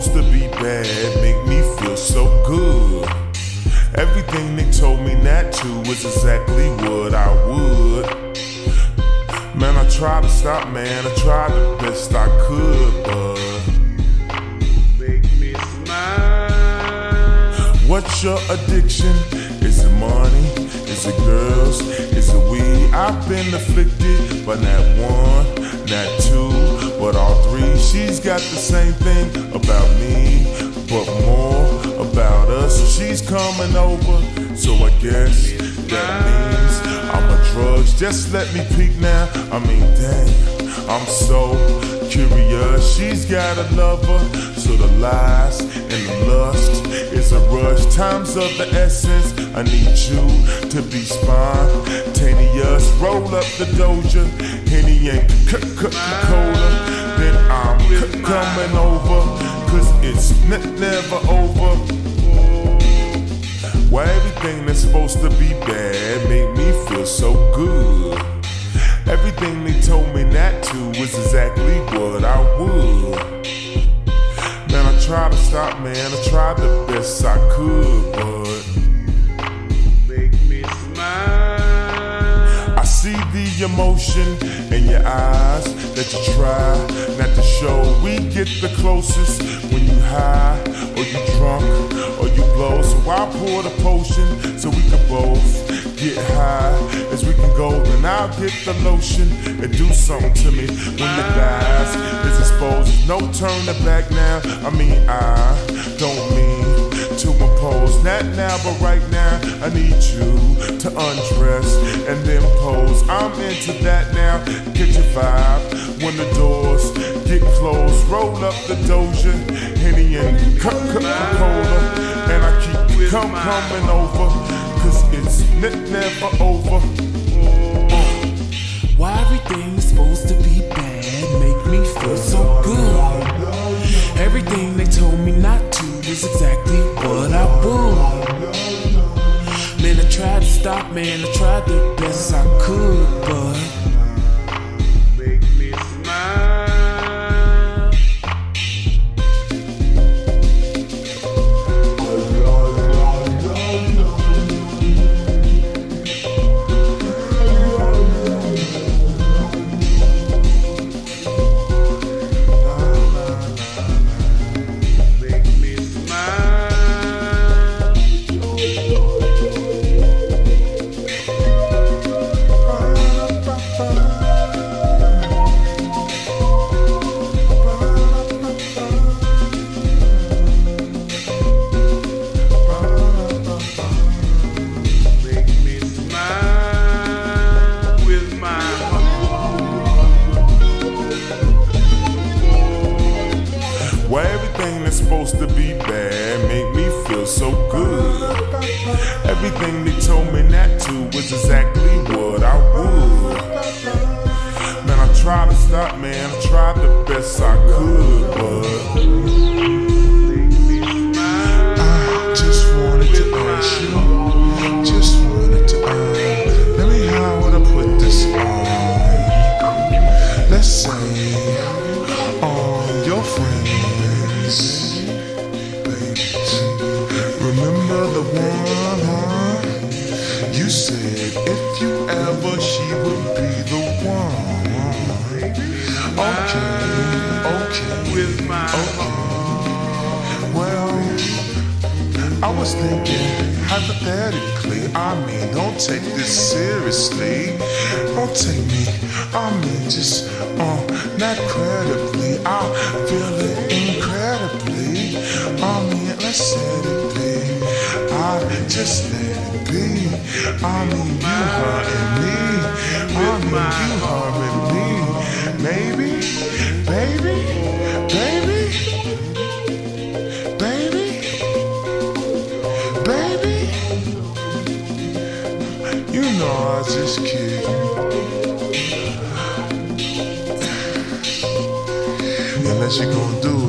supposed to be bad make me feel so good. Everything they told me not to was exactly what I would. Man, I tried to stop, man, I tried the best I could, but make me smile. What's your addiction? Is it money? Is it girls? Is it weed? I've been afflicted, but not one, not two, but all three. She's got the same thing about me, but more about us. She's coming over, so I guess that means I'm a drugs. Just let me peek now. I mean, dang, I'm so curious. She's got a lover, so the lies and the lust is a rush. Time's of the essence. I need you to be spontaneous. Roll up the Doja, Henny and Coca-Cola. Then I'm coming over, cause it's never over. Why everything that's supposed to be bad make me feel so good? Everything they told me not to was exactly what I would. Man, I tried to stop, man, I tried the best I could, but make me smile. I see the emotion in your eyes that you try not to show. We get the closest when you high, or you drunk, or you blow. So I pour the potion so we can both get high as we can go. Then I'll get the lotion and do something to me when your thighs is exposed. No turning back now. I mean, I don't mean to impose. Not now, but right now I need you to undress and then pose. I'm into that now. Get your vibe when the doors get closed. Roll up the Doja, Henny and Coca-Cola, and I keep coming over, cause it's never over. Why everything's supposed to be bad make me feel so good? Everything they told me not to is exactly what I would. Man, I tried to stop, man, I tried the best I could, but make me smile. Why everything that's supposed to be bad make me feel so good? Everything they told me not to was exactly what I would. Man, I tried to stop, man, I tried the best I could, but I just wanted to ask you, just wanted to let me how would I put this on? Let's say your friends, remember the one, huh? You said if you ever, she would be the one. Okay, with my well, I was thinking hypothetically. I mean, don't take this seriously. Don't take me, I mean, just not credibly. I feel it incredibly. I mean, let's set it be. I just let it be. I mean, you hurting me. I mean, you hurting me. Maybe, baby, baby, baby, baby. You know I was just kidding. Unless you gon' do